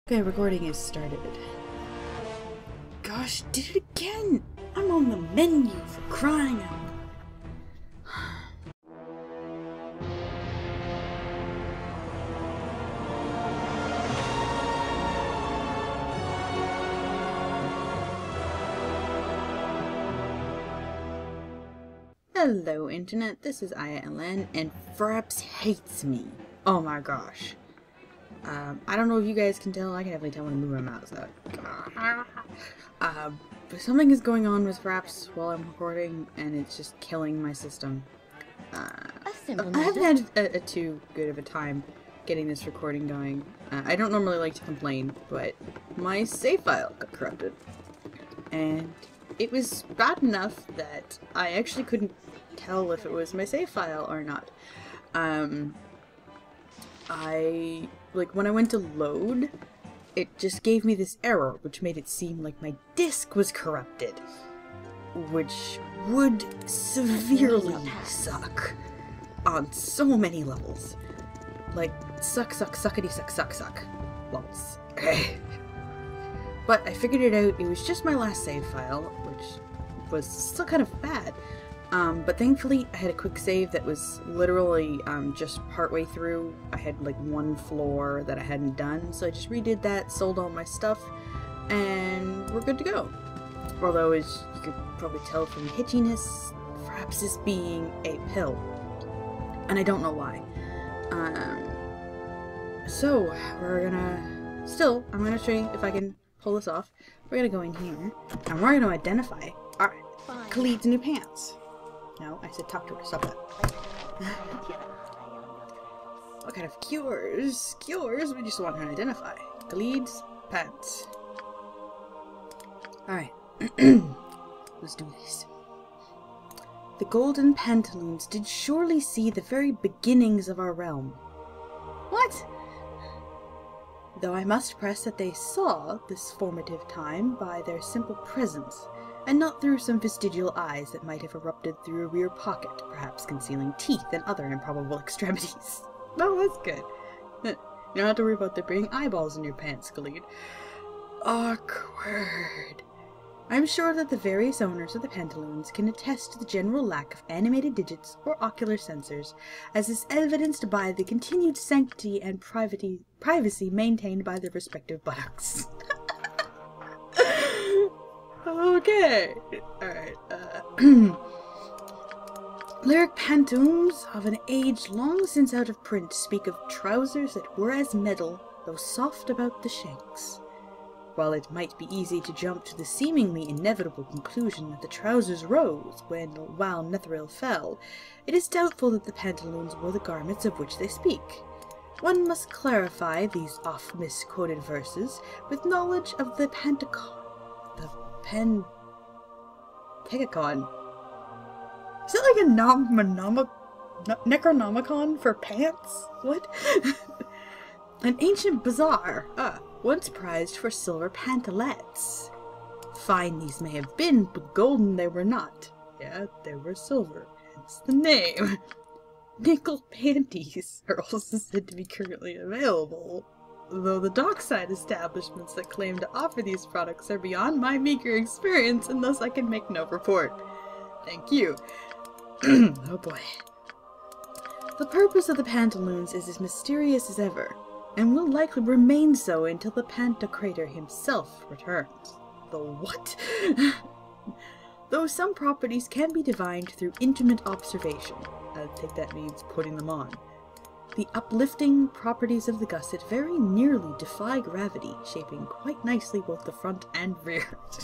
Okay, recording is started. Gosh, did it again! I'm on the menu for crying out. Hello Internet, this is Ilene, and Fraps hates me. Oh my gosh. I don't know if you guys can tell, I can definitely tell when I move my mouse out. But something is going on with Fraps while I'm recording, and it's just killing my system. I haven't had too good of a time getting this recording going. I don't normally like to complain, but my save file got corrupted. And it was bad enough that I actually couldn't tell if it was my save file or not. When I went to load, it just gave me this error, which made it seem like my disk was corrupted, which would severely suck on so many levels. Like, suckity suck levels. Okay. But I figured it out. It was just my last save file, which was still kind of bad. But thankfully I had a quick save that was literally just partway through. I had like one floor that I hadn't done, so I just redid that, sold all my stuff, and we're good to go. Although, as you could probably tell from the hitchiness, Fraps is being a pill. And I don't know why. So, I'm gonna show you if I can pull this off. We're gonna go in here, and we're gonna identify Khalid's new pants. No, I said talk to her, stop that. What kind of cures? Cures? We just want her to identify. Khalid's pants. Alright. Let's do this. The golden pantaloons did surely see the very beginnings of our realm. What? Though I must press that they saw this formative time by their simple presence, and not through some vestigial eyes that might have erupted through a rear pocket, perhaps concealing teeth and other improbable extremities. No, that's good. You don't have to worry about there being eyeballs in your pants, Khalid. Awkward. I'm sure that the various owners of the pantaloons can attest to the general lack of animated digits or ocular sensors, as is evidenced by the continued sanctity and privacy maintained by their respective buttocks. Okay. Alright, Lyric pantaloons of an age long since out of print speak of trousers that were as metal, though soft about the shanks. While it might be easy to jump to the seemingly inevitable conclusion that the trousers rose while Netheril fell, it is doubtful that the pantaloons were the garments of which they speak. One must clarify these oft-misquoted verses with knowledge of the Pegacon. Is it like a Necronomicon for pants? What? An ancient bazaar, once prized for silver pantalettes. Fine these may have been, but golden they were not. Yeah, they were silver, hence the name. Nickel panties are also said to be currently available, though the dockside establishments that claim to offer these products are beyond my meager experience, and thus I can make no report. Thank you. Oh boy. The purpose of the pantaloons is as mysterious as ever, and will likely remain so until the Pantocrator himself returns. The what? Though some properties can be divined through intimate observation. I think that means putting them on. The uplifting properties of the gusset very nearly defy gravity, shaping quite nicely both the front and rear.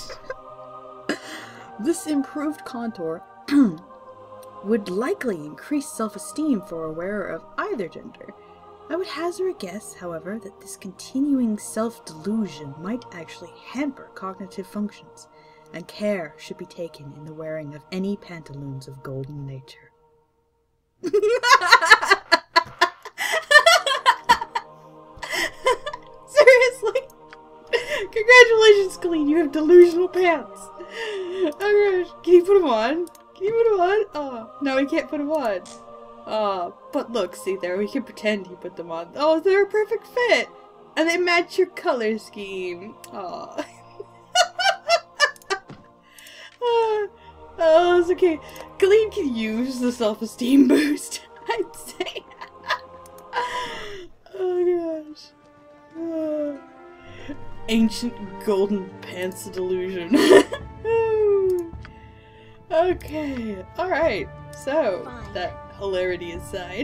This improved contour would likely increase self-esteem for a wearer of either gender. I would hazard a guess, however, that this continuing self-delusion might actually hamper cognitive functions, and care should be taken in the wearing of any pantaloons of golden nature. Seriously? Congratulations, Khalid, you have delusional pants. Oh gosh, can you put them on? Can you put them on? Oh, no, we can't put them on. But look, see there, we can pretend he put them on. Oh, they're a perfect fit. And they match your color scheme. Aww. Oh, it's okay. Ilene can use the self-esteem boost, I'd say. Oh gosh. Ancient golden pants delusion. Okay, alright. So, that hilarity aside.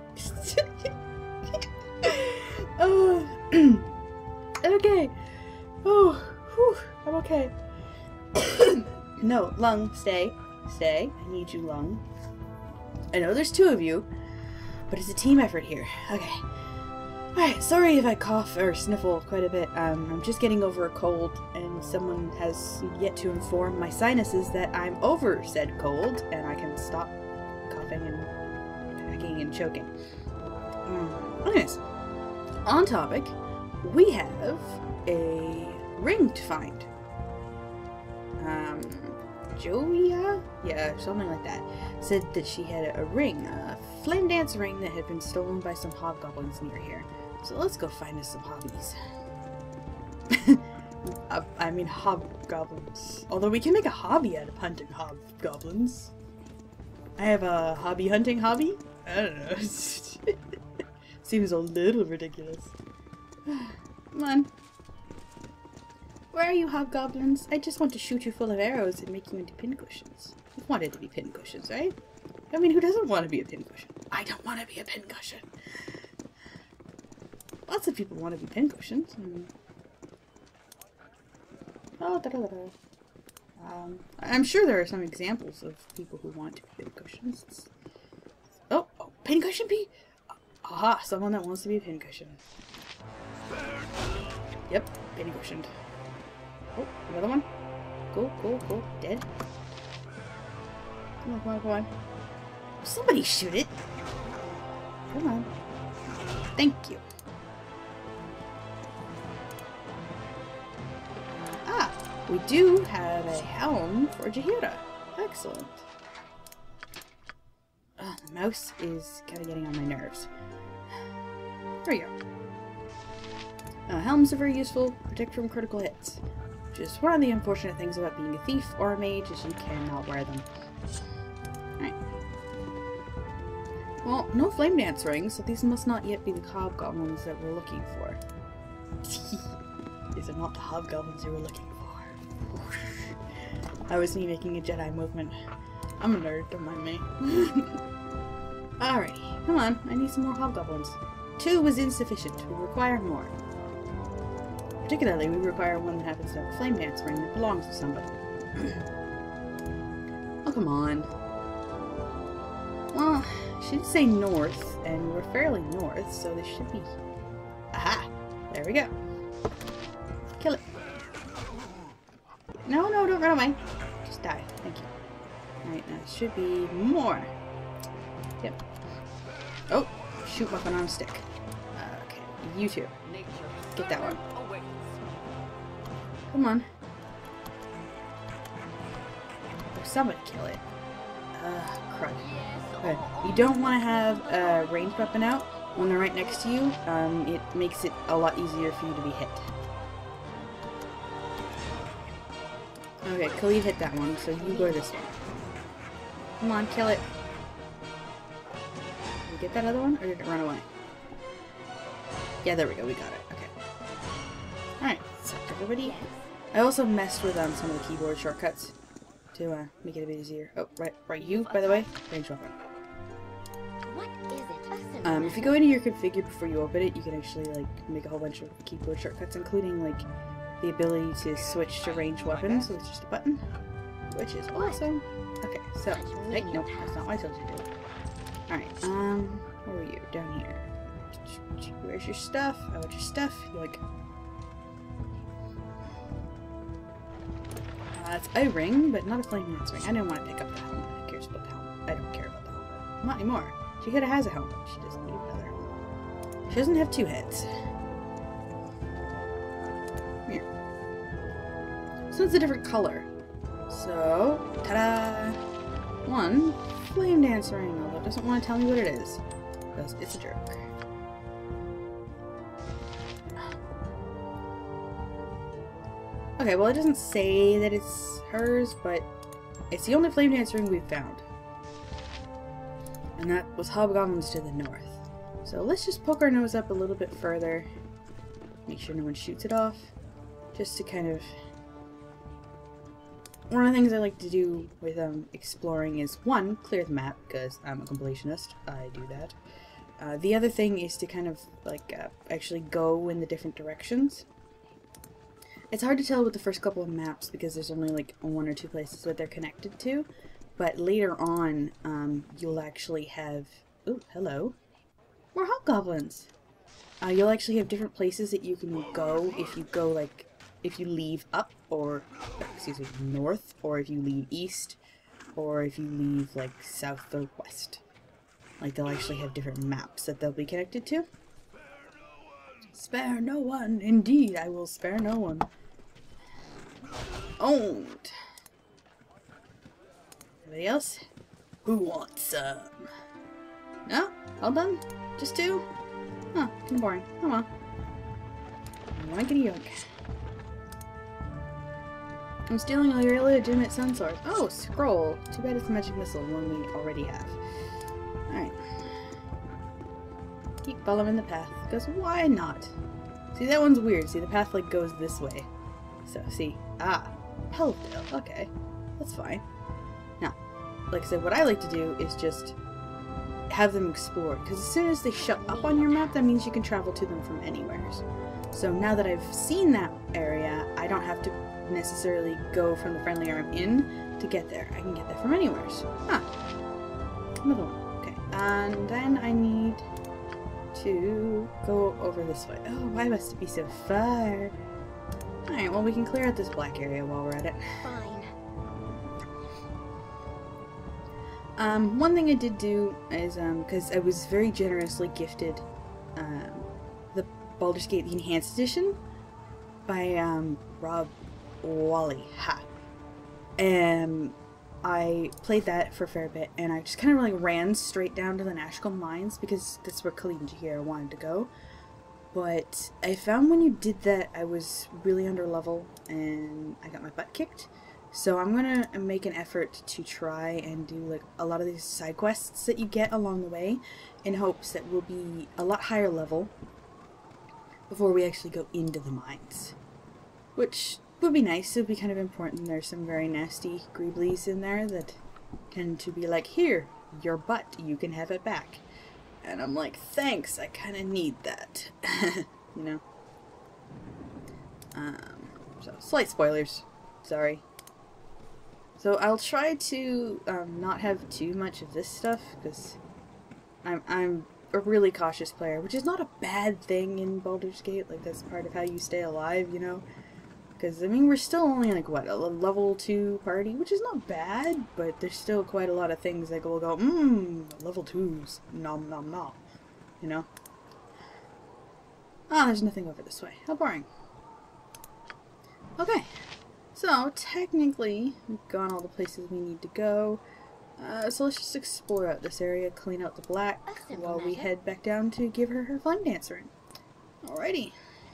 Okay. Oh, whew, I'm okay. No, Lung, stay. Stay. I need you, Lung. I know there's two of you, but it's a team effort here. Okay. Alright, sorry if I cough or sniffle quite a bit. I'm just getting over a cold, and someone has yet to inform my sinuses that I'm over said cold, and I can stop coughing and hacking and choking. Anyways, on topic, we have a ring to find. Joia? Yeah, something like that. Said that she had a ring, a flame dance ring that had been stolen by some hobgoblins near here. So let's go find us some hobbies. I mean hobgoblins. Although we can make a hobby out of hunting hobgoblins. I have a hobby hunting hobby? I don't know. Seems a little ridiculous. Come on. Where are you, hobgoblins? I just want to shoot you full of arrows and make you into pincushions. You wanted to be pincushions, right? I mean, who doesn't want to be a pincushion? I don't want to be a pincushion. Lots of people want to be pincushions. Oh, da -da -da -da. I'm sure there are some examples of people who want to be pincushions. Oh, pincushion bee? Aha, someone that wants to be a pincushion. Yep, pincushioned. Oh, another one. Cool, cool, cool. Dead. Come on, come on, come on. Somebody shoot it. Come on. Thank you. Ah, we do have a helm for Joia. Excellent. The mouse is kind of getting on my nerves. There we go. Helms are very useful. Protect from critical hits. Just one of the unfortunate things about being a thief or a mage is you cannot wear them. Alright. Well, no flame dance rings, so these must not yet be the hobgoblins that we're looking for. These are not the hobgoblins we were looking for. That was me making a Jedi movement. I'm a nerd, don't mind me. Alrighty, come on, I need some more hobgoblins. 2 was insufficient, we require more. Particularly, we require one that happens to have a flame dance ring that belongs to somebody. Oh, come on. Well, I should say north, and we're fairly north, so this should be... Aha! There we go. Kill it. No, no, don't run away. Just die. Thank you. Alright, now it should be more. Yep. Oh! Shoot weapon on a stick. Okay, you two. Get that one. Come on. Oh, somebody kill it. Crud. Okay. You don't want to have a ranged weapon out when they're right next to you. It makes it a lot easier for you to be hit. Okay, Khalid hit that one, so you go this one. Come on, kill it. Did we get that other one, or did it run away? Yeah, there we go, we got it. Okay. Alright, so everybody... I also messed with some of the keyboard shortcuts to make it a bit easier. Oh, right, you, by the way, range weapon. What is it? If you go into your configure before you open it, you can actually, like, make a whole bunch of keyboard shortcuts, including, like, the ability to switch to ranged weapons with just a button, which is awesome. Okay, so, hey, nope, that's not what I told you to do. Alright, where are you? Down here. Where's your stuff? I want your stuff. Yoink. That's a ring, but not a flame dance ring. I didn't want to pick up the helmet. Who cares about the helmet? I don't care about the helmet. Not anymore. She could have has a helmet. She doesn't need another helmet. She doesn't have 2 heads. Here. So it's a different color. So, ta-da! 1 flame dance ring, although it doesn't want to tell me what it is. Because it's a jerk. Okay, well it doesn't say that it's hers, but it's the only flame dance ring we've found. And that was hobgoblins to the north. So let's just poke our nose up a little bit further. Make sure no one shoots it off. Just to kind of... One of the things I like to do with exploring is, one, clear the map, because I'm a completionist. I do that. The other thing is to kind of, like, actually go in the different directions. It's hard to tell with the first couple of maps because there's only, like, one or two places that they're connected to. But later on, you'll actually have... Ooh, hello. More hobgoblins! You'll actually have different places that you can go if you go, like... If you leave up, or, excuse me, north, or if you leave east, or if you leave, like, south or west. Like, they'll actually have different maps that they'll be connected to. Spare no one! Indeed, I will spare no one. Owned! Anybody else? Who wants some? No? All done? Just two? Huh, kinda boring. Oh well. Wankety yoink. I'm stealing all your illegitimate sun swords. Oh, scroll. Too bad it's a magic missile, one we already have. Alright. Keep following the path, because why not? See, that one's weird. See, the path, like, goes this way. So, see. Ah. Helldale. Okay. That's fine. Now, like I said, what I like to do is just have them explore, because as soon as they show up on your map, that means you can travel to them from anywhere. So now that I've seen that area, I don't have to necessarily go from the friendly area I'm in to get there. I can get there from anywhere. Ah. Another one. Okay. And then I need to go over this way. Oh, why must it be so far? Alright, well we can clear out this black area while we're at it. Fine. One thing I did do is, because I was very generously gifted, the Baldur's Gate the Enhanced Edition by, Rob Whalley. Ha! I played that for a fair bit, and I just kind of like ran straight down to the Nashkel Mines, because that's where Colleen here wanted to go. But I found when you did that, I was really under level, and I got my butt kicked. So I'm gonna make an effort to try and do like a lot of these side quests that you get along the way, in hopes that we'll be a lot higher level before we actually go into the mines. Which would be nice. It would be kind of important. There's some very nasty greeblies in there that tend to be like, here, your butt, you can have it back. And I'm like, thanks, I kind of need that. You know? So, slight spoilers. Sorry. So I'll try to not have too much of this stuff, because I'm a really cautious player, which is not a bad thing in Baldur's Gate. Like, that's part of how you stay alive, you know? Because, I mean, we're still only, like, what, a level 2 party, which is not bad, but there's still quite a lot of things that will go, level 2s, nom nom nom, you know? Ah, there's nothing over this way. How boring. Okay, so, technically, we've gone all the places we need to go, so let's just explore out this area, clean out the black, while we head back down to give her her flame dance ring. Alrighty.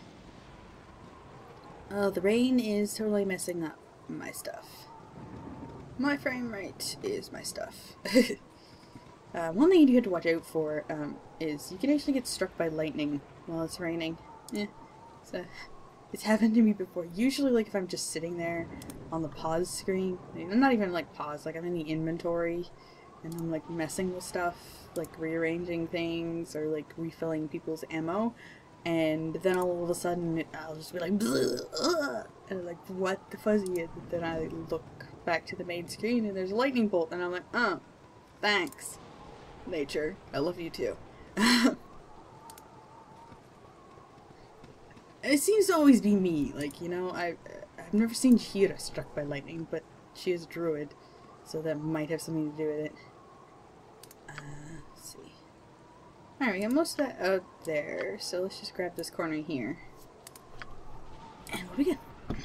The rain is totally messing up my stuff. My frame rate is my stuff. One thing you do have to watch out for is you can actually get struck by lightning while it's raining. So it's happened to me before. Usually, like, if I'm just sitting there on the pause screen, I'm not even like pause, like I'm in the inventory and I'm like messing with stuff, like rearranging things or like refilling people's ammo. And then all of a sudden, I'll just be like, and I'm like, what the fuzzy? And then I look back to the main screen and there's a lightning bolt, and I'm like, oh, thanks, nature. I love you too. It seems to always be me, like, you know, I've never seen Joia struck by lightning, but she is a druid, so that might have something to do with it. Let's see. Alright, we got most of that out there, so let's just grab this corner here. And what do we get?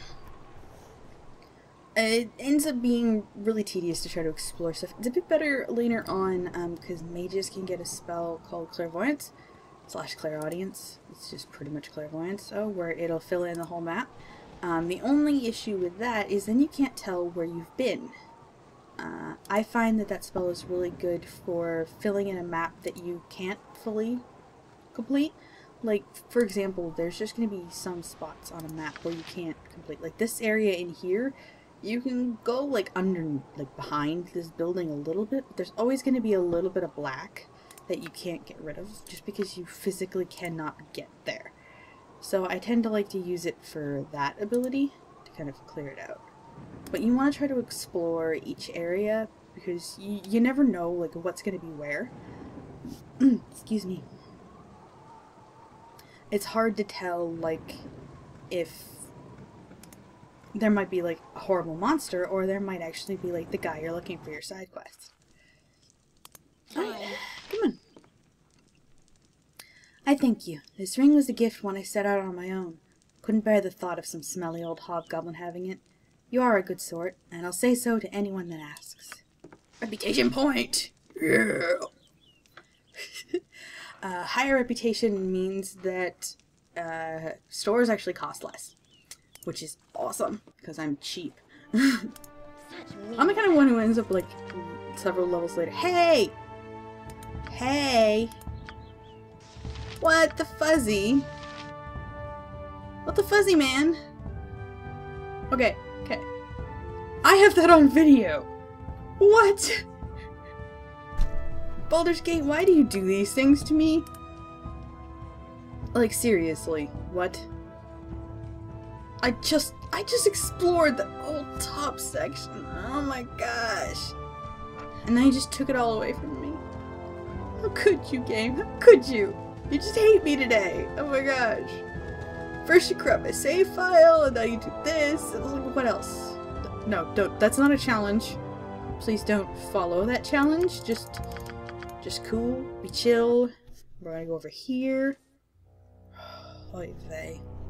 It ends up being really tedious to try to explore stuff. It's a bit better later on, because mages can get a spell called Clairvoyance / Clairaudience. It's just pretty much Clairvoyance, where it'll fill in the whole map. The only issue with that is then you can't tell where you've been. I find that spell is really good for filling in a map that you can't fully complete. Like, for example, there's just going to be some spots on a map where you can't complete. Like, this area in here, you can go, like, behind this building a little bit, but there's always going to be a little bit of black that you can't get rid of, just because you physically cannot get there. So I tend to like to use it for that ability, to kind of clear it out. But you want to try to explore each area, because you never know, like, what's going to be where. Excuse me. It's hard to tell, like, if there might be, like, a horrible monster, or there might actually be, like, the guy you're looking for your side quest. Hi. Come on. I thank you. This ring was a gift when I set out on my own. Couldn't bear the thought of some smelly old hobgoblin having it. You are a good sort, and I'll say so to anyone that asks. Reputation point! Yeah! Higher reputation means that stores actually cost less, which is awesome, because I'm cheap. I'm the kind of one who ends up, like, several levels later. Hey! Hey! What the fuzzy? What the fuzzy, man? Okay, okay. I have that on video! What? Baldur's Gate, why do you do these things to me? Like, seriously, what? I just explored the whole top section. Oh my gosh. And now you just took it all away from me. How could you, game? How could you? You just hate me today. Oh my gosh. First you corrupt my save file, and now you do this. What else? No, don't. That's not a challenge. Please don't follow that challenge. Just cool. Be chill. We're gonna go over here. Oy vey.